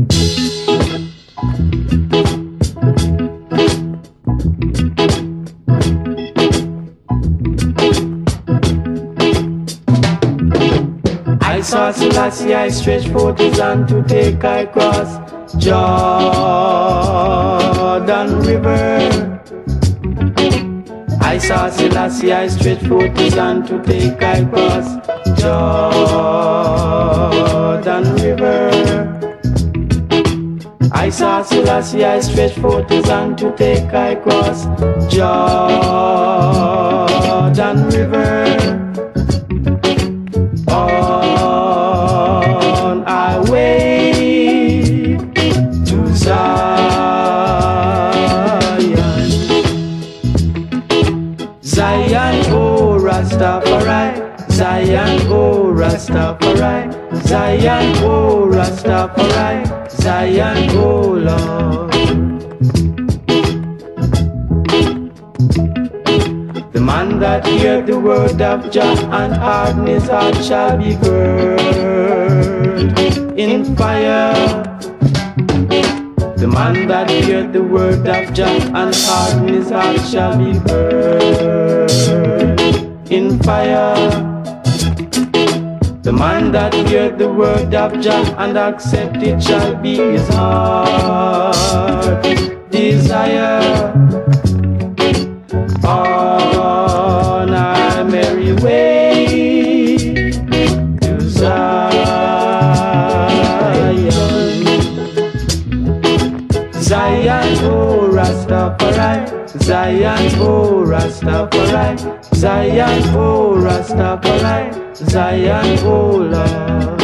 I saw Selassie, I stretched forth his hand to take I cross Jordan River. I saw Selassie, I stretched forth his hand to take I cross Jordan River. I saw Selassie, I stretched forth his hand to take I cross Jordan River. On our way to Zion. Zion, oh Rastafari. Zion, oh Rastafari. Zion, oh Rastafari. Zion, oh Lord. The man that hears the word of Jah and harden his heart shall be burned in fire. The man that hears the word of Jah and harden his heart shall be burned in fire. The man that hears the word of Jah and accept it shall be his heart desire. On our merry way to Zion. Zion, oh Rastafari. Zion, oh Rastafari. Zion, oh Rastafari. Zion, oh Lord.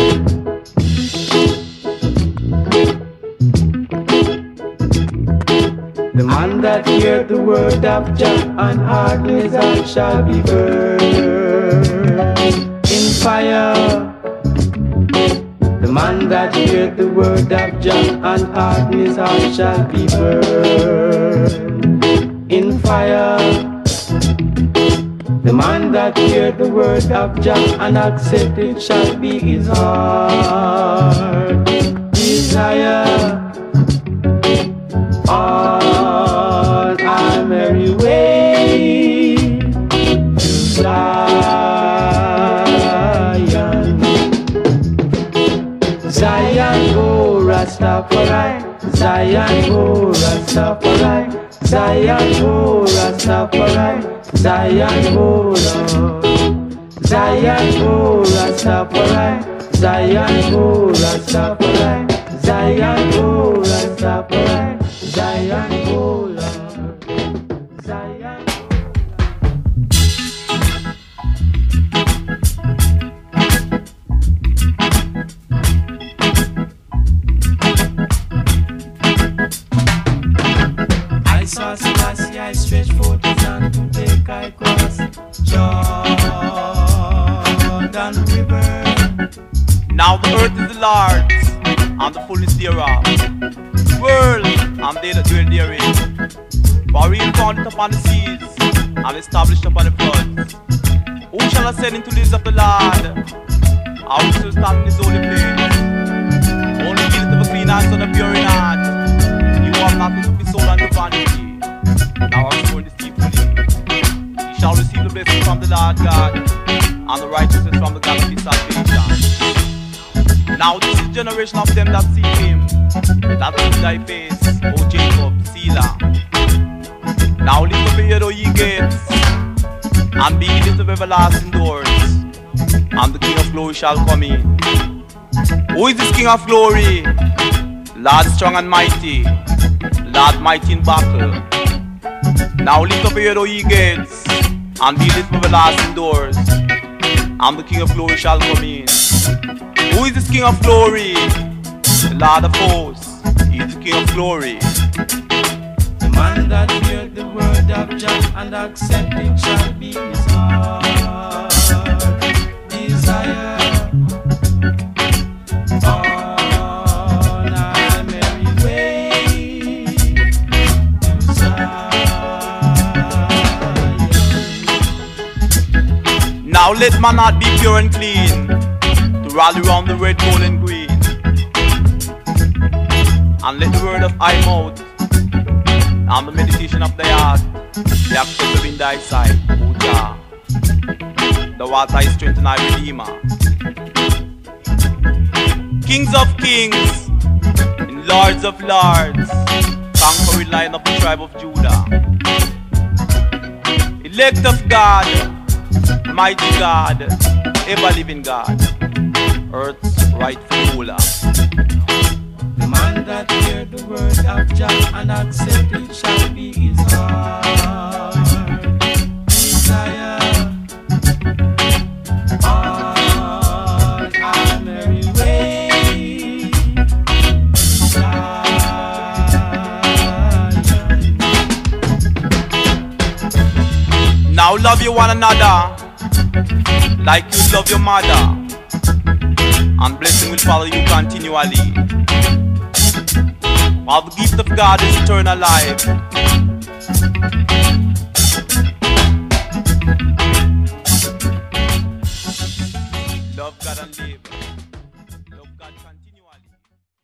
The man that hears the word of Jah and harden his heart shall be burned in fire. The man that hears the word of Jah and harden his heart shall be burned in fire. The man that hears the word of Jah and accept it shall be his heart desire. On our merry way to Zion. Zion, oh Rastafari. Zion, oh Rastafari. Zion, oh Rastafari. Zion, oh Lord. Zion, oh Rastafari. Zion, oh Rastafari. Zion, oh Rastafari. Zion, oh Lord. Zion. I saw Selassie, I stretched forth his hand to take I cross Jordan River. Now the earth is the Lord's, and the fullness thereof. World, and they that dwell therein. For he founded it upon the seas, and established upon the floods. Who shall ascend into the hills of the Lord? How shall stand in his holy place? Only he that have a clean hands and a pure in heart. You have not lifted his soul unto vanity. Thou hast sworn deceitfully. He shall receive the blessing from the Lord God, and the righteousness from the God of his salvation. Now this is the generation of them that seek him, that seek thy face, O Jacob, Selah. Now lift up your head, O ye gates, and be ye lifted of everlasting doors, and the King of glory shall come in. Who is this King of glory? Lord strong and mighty, Lord mighty in battle. Now lift up your head, O ye gates, and be lifted of everlasting doors, and the King of glory shall come in. Who is this King of glory? The Lord of hosts, he is the King of glory. The man that hears the word of Jah and accept it shall be his heart desire. On our merry way to Zion. Now let man not be pure and clean, to rally round the red, gold and green. and let the word of thy mouth and the meditation of thy heart be acceptable in thy sight, O Jah. Thou art thy strength and thy redeemer. Kings of kings and lords of lords, conquering lion of the tribe of Judah. Elect of God, mighty God, ever-living God, earth's rightful ruler. The man that hear the word of Jah and accept it shall be his heart desire. All our merry way, now love you one another like you love your mother, and blessing will follow you continually. While the gift of God is eternal life. Love God and live.